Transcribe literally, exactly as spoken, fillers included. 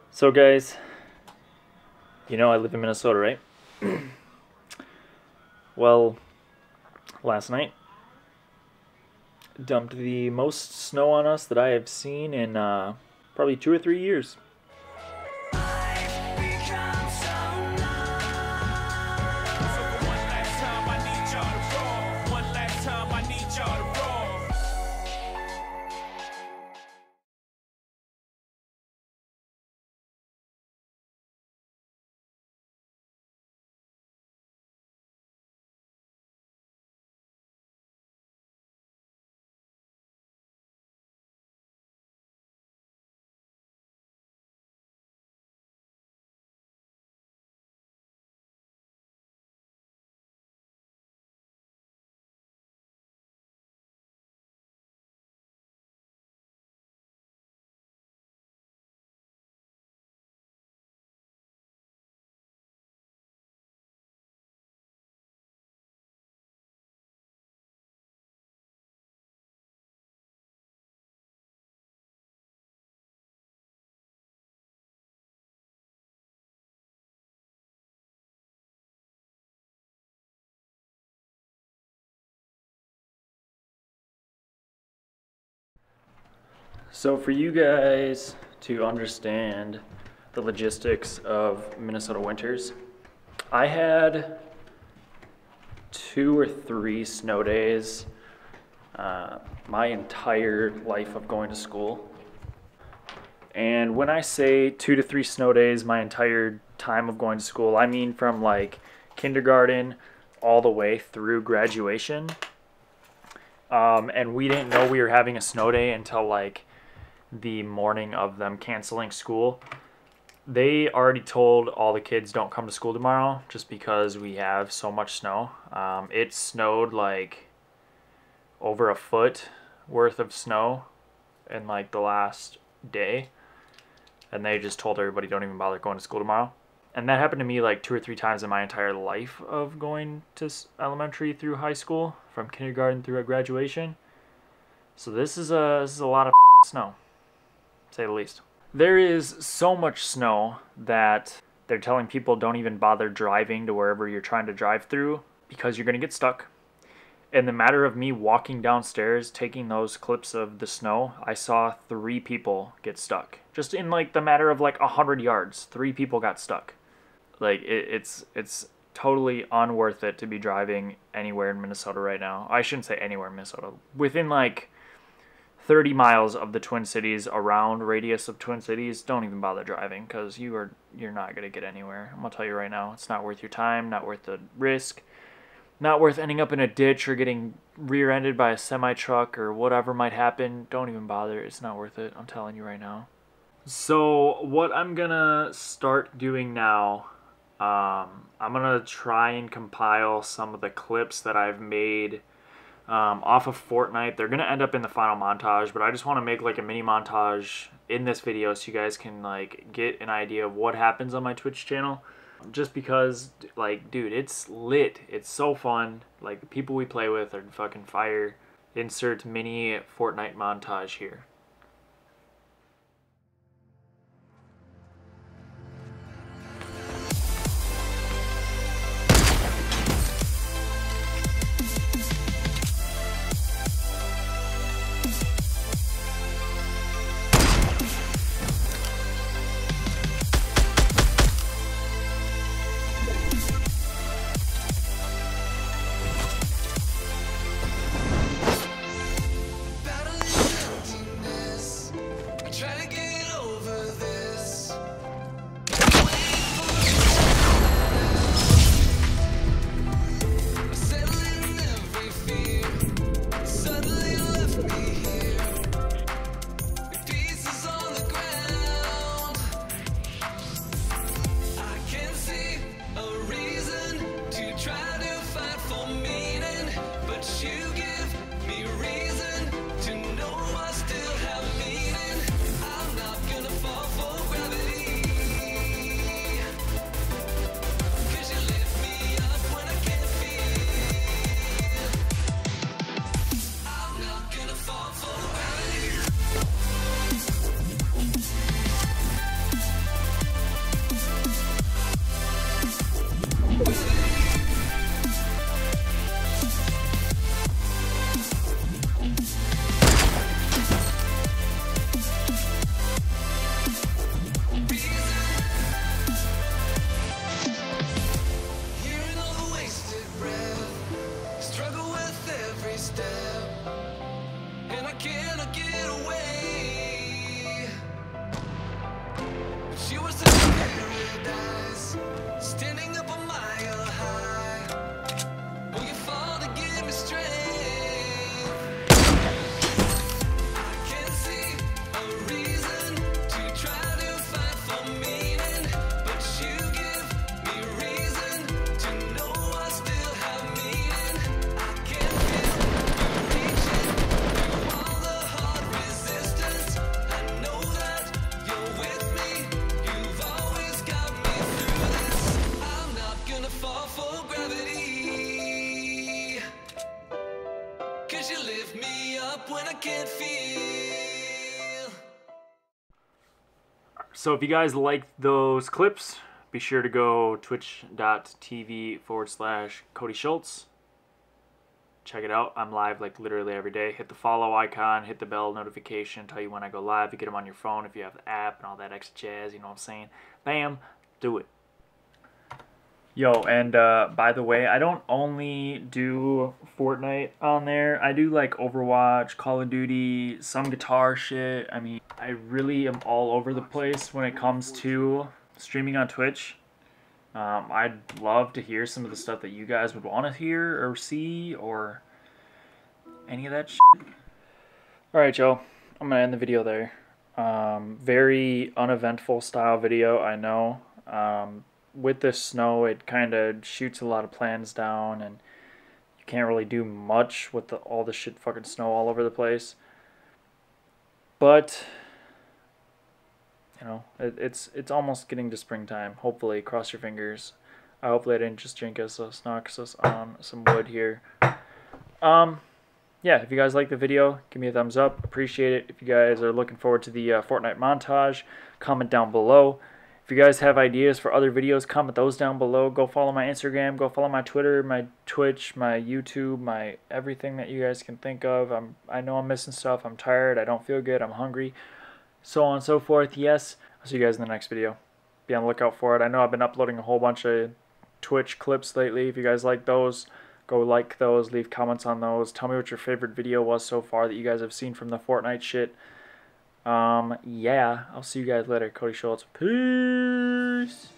So guys, you know I live in Minnesota, right? Well, last night dumped the most snow on us that I have seen in uh, probably two or three years. So for you guys to understand the logistics of Minnesota winters, I had two or three snow days uh, my entire life of going to school. And when I say two to three snow days my entire time of going to school, I mean from like kindergarten all the way through graduation. Um, and we didn't know we were having a snow day until like the morning of them canceling school. They already told all the kids don't come to school tomorrow just because we have so much snow. Um, it snowed like over a foot worth of snow in like the last day. And they just told everybody don't even bother going to school tomorrow. And that happened to me like two or three times in my entire life of going to elementary through high school, from kindergarten through graduation. So this is a, this is a lot of snow, to say the least. There is so much snow that they're telling people don't even bother driving to wherever you're trying to drive through because you're going to get stuck. In the matter of me walking downstairs, taking those clips of the snow, I saw three people get stuck. Just in like the matter of like a hundred yards, three people got stuck. Like it, it's it's totally unworth it to be driving anywhere in Minnesota right now. I shouldn't say anywhere in Minnesota. Within like thirty miles of the Twin Cities, around radius of Twin Cities, don't even bother driving because you are you're not gonna get anywhere. I'm gonna tell you right now, it's not worth your time, not worth the risk, not worth ending up in a ditch or getting rear-ended by a semi-truck or whatever might happen. Don't even bother. It's not worth it. I'm telling you right now. So what I'm gonna start doing now, um, I'm gonna try and compile some of the clips that I've made Um, off of Fortnite. They're gonna end up in the final montage, but I just want to make like a mini montage in this video so you guys can like get an idea of what happens on my Twitch channel. Just because, like, dude, it's lit. It's so fun. Like, the people we play with are fucking fire. Insert mini Fortnite montage here. You give me reason to know I still have meaning. I'm paradise, standing up a mile high. Will you fall to give me strength? I can't see a reason to try to fight for meaning, but you give me reason to know I still have meaning. I can feel you reaching through all the hard resistance. I know that you're with me. You've always got me through this. I'm not gonna fall for gravity, 'cause you lift me up when I can't feel. So if you guys liked those clips, be sure to go twitch.tv forward slash Cody Schultz. Check it out. I'm live like literally every day. Hit the follow icon, hit the bell notification, tell you when I go live. You get them on your phone if you have the app and all that extra jazz, you know what I'm saying? Bam, do it. Yo, and uh, by the way, I don't only do Fortnite on there. I do like Overwatch, Call of Duty, some guitar shit. I mean, I really am all over the place when it comes to streaming on Twitch. Um, I'd love to hear some of the stuff that you guys would want to hear or see or any of that shit. Alright, Joe. I'm going to end the video there. Um, very uneventful style video, I know. Um, with this snow, it kind of shoots a lot of plans down, and you can't really do much with the, all the shit fucking snow all over the place. But, you know, it, it's it's almost getting to springtime. Hopefully, cross your fingers. Uh, hopefully I didn't just drink us, us, knock us on some wood here. Um, yeah, if you guys like the video, give me a thumbs up. Appreciate it. If you guys are looking forward to the uh, Fortnite montage, comment down below. If you guys have ideas for other videos, comment those down below. Go follow my Instagram. Go follow my Twitter, my Twitch, my YouTube, my everything that you guys can think of. I'm, I know I'm missing stuff. I'm tired. I don't feel good. I'm hungry. So on and so forth. Yes. I'll see you guys in the next video. Be on the lookout for it. I know I've been uploading a whole bunch of Twitch clips lately. If you guys like those, go like those. Leave comments on those. Tell me what your favorite video was so far that you guys have seen from the Fortnite shit. Um, yeah, I'll see you guys later. Cody Schultz. Peace.